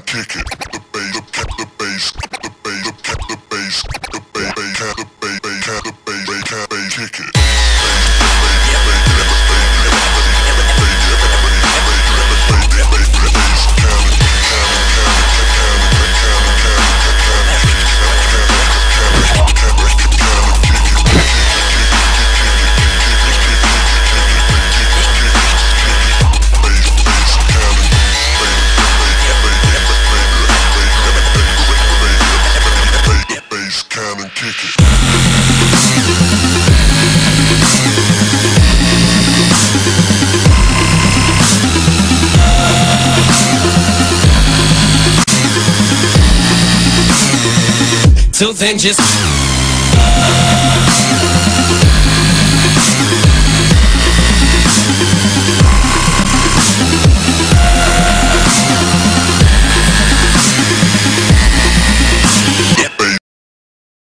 kick it. The bass, the bass, the bass, the bass, the bass, the bass, the bass, kick it. So then just